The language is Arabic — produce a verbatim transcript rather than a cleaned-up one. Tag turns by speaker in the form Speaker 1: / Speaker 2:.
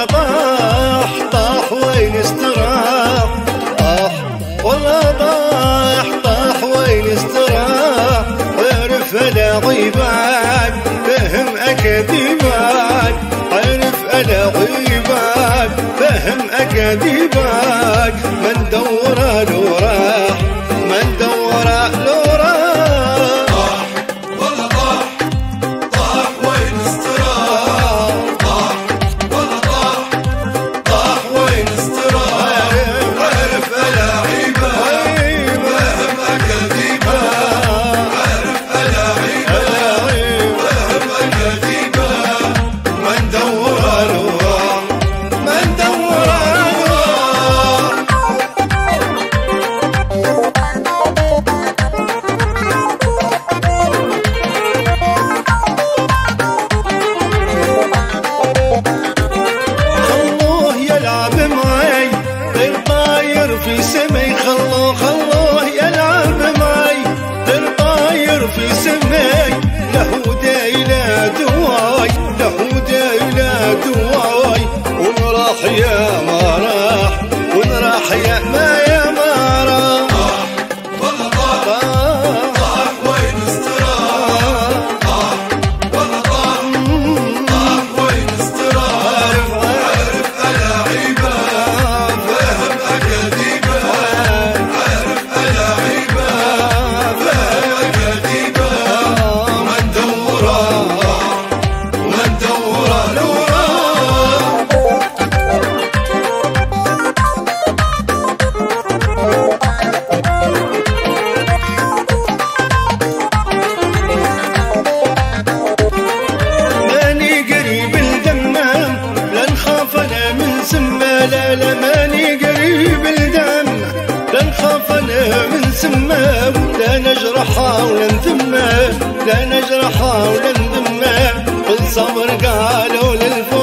Speaker 1: والله طاح طاح وين استراح، طاح والله طاح طاح وين استراح. عرف العيبان فهم أكاذيبان، عرف العيبان فهم أكاذيبان. من دوره له راح، من دوره له في سمي. خلوه خلوه يلعب معي، طير طاير في سمي. له دايلا دواي، له دايلا دواي. ونراح يا ما راح، ونراح يا ما يا ما راح. طاح والله طاح طاح وين استراح، طاح والله طاح طاح وين استراح. عارف العيبان فهم أكاذيب، لا لا ماني قريب الدم، لا نخاف انا من سماه. لا نجرحها ولا نذمه، لا نجرحها ولا نذمه. بالصبر قالوا للفوق